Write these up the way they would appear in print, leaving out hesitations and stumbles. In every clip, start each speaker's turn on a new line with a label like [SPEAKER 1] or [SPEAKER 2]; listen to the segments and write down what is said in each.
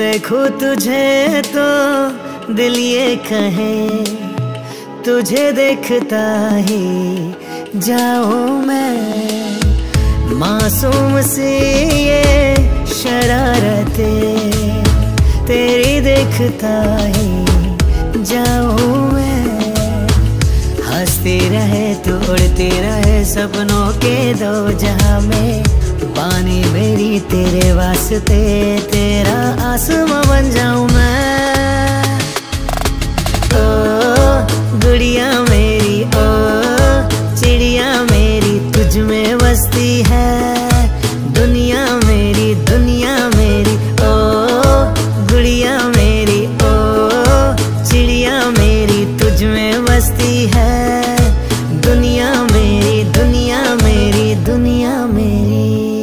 [SPEAKER 1] देखो तुझे तो दिल ये कहे, तुझे देखता ही जाऊं मैं। मासूम सी ये शरारतें तेरी देखता ही जाऊं मैं। हंसती रहे तू उड़ती रहे सपनों के दो जहां में। पानी मेरी तेरे वास्ते तेरा आसमां बन जाऊं मैं। ओ गुड़िया मेरी ओ चिड़िया मेरी तुझ में बसती है दुनिया मेरी ओ गुड़िया मेरी ओ चिड़िया मेरी तुझ में बसती है दुनिया मेरी दुनिया मेरी दुनिया मेरी।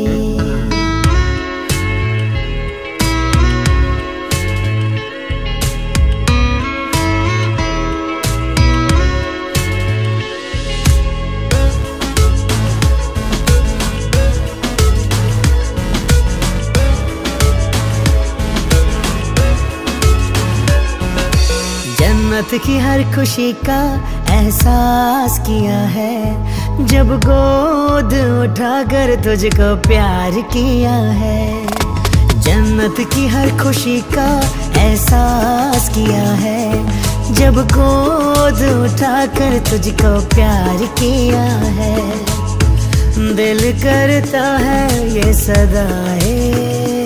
[SPEAKER 1] जन्नत की हर खुशी का एहसास किया है जब गोद उठाकर तुझको प्यार किया है। जन्नत की हर खुशी का एहसास किया है जब गोद उठाकर तुझको प्यार किया है। दिल करता है ये सदाएं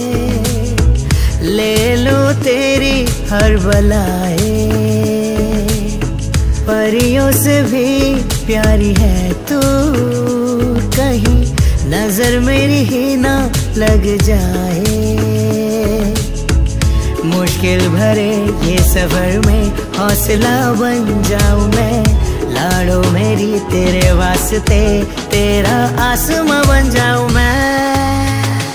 [SPEAKER 1] ले लो तेरी हर बलाएं। परियों से भी प्यारी है तू कहीं नजर मेरी ही ना लग जाए। मुश्किल भरे ये सफर में हौसला बन जाऊं मैं। लाडो मेरी तेरे वास्ते तेरा आसमां बन जाऊं मैं।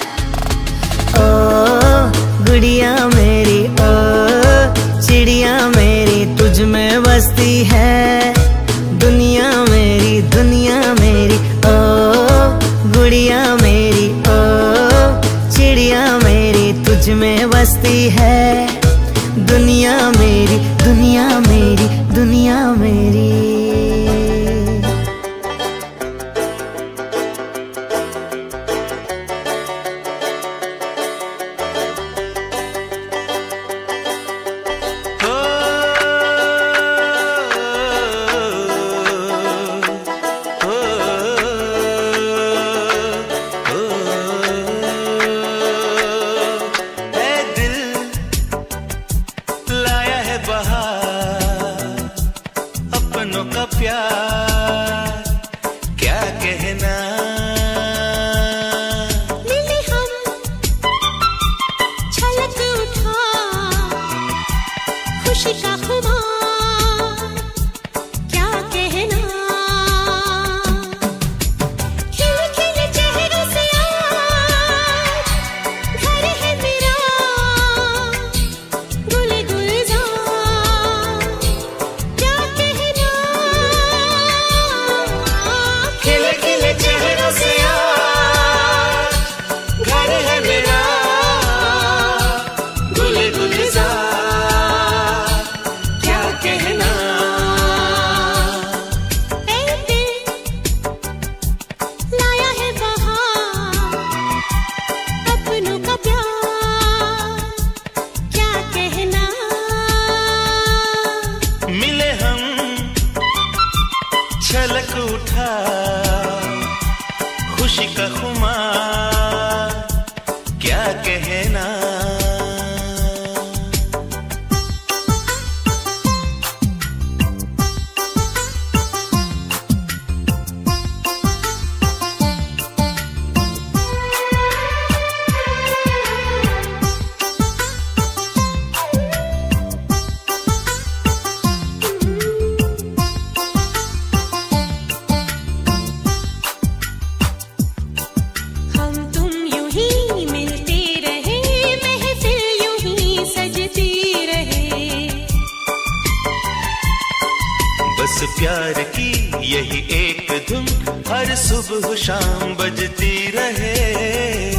[SPEAKER 1] ओ गुड़िया मेरी ओ चिड़िया मेरी तुझ में बसती है दुनिया मेरी ओ गुड़िया मेरी ओ चिड़िया मेरी तुझ में बसती है दुनिया मेरी दुनिया मेरी दुनिया मेरी।
[SPEAKER 2] अपनों का प्यार क्या कहना।
[SPEAKER 3] मिले हम छलक उठा खुशी का खुमार क्या कहना। खिले खिले चेहरों से आज घर है मेरा गुल गुलजार क्या कहना।
[SPEAKER 2] खिले खिले चेहरों से आज घर है मेरा गुल गुलजार क्या कहना।
[SPEAKER 3] ऐ दिल लाया है बहार अपनों का प्यार क्या कहना।
[SPEAKER 2] मिले हम छलक उठा खुशी का खुमार क्या कहना।
[SPEAKER 3] हम तुम यूं ही मिलते रहे महफिल यूं ही सजती रहे।
[SPEAKER 2] बस प्यार की यही एक धुन हर सुबह शाम बजती रहे।